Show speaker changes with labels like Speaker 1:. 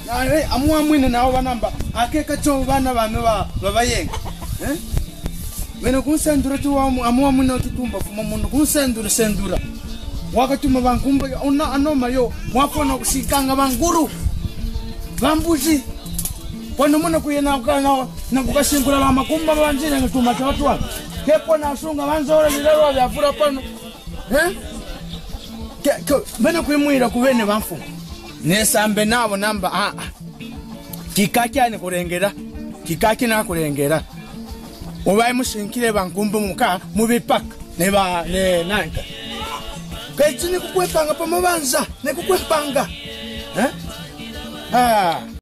Speaker 1: amwa mwine nawo banamba akeka cho bana bano babayenga bene kunsendura tu amwa mwine tutumba fuma mundu kunsendura wakatuma bankumba ona anoma yo mwafona kusikanga banguru bambuzi kwano muna kuyena ukana na kukashingula la makumba banjine ngituma watu wa kepo na sunga banzora bilero bya fura pano bene kuimwira kubene bamfu nesambe nabo namba kikaki ane kurengera kikaki na kurengera obaye mushinkire bankumba muka mubipaka ne nanka kaichini kukwepanga pamobanza ne kukwepanga